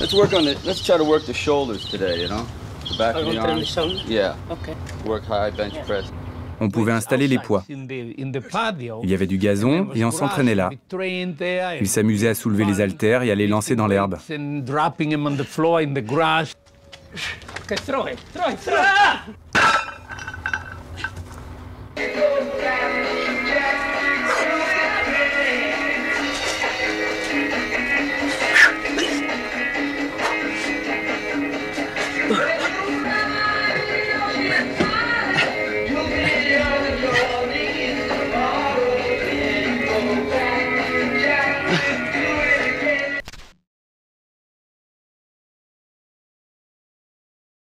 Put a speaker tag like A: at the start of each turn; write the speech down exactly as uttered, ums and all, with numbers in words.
A: Let's work on it. Let's try to work the shoulders today, you know? The back of the arms. Yeah.
B: Okay.
A: Work high bench press.
C: On pouvait installer les poids. Il y avait du gazon et on s'entraînait là. Il s'amusait à soulever les haltères et à les lancer dans l'herbe.
B: Okay, throw it, throw it, throw it.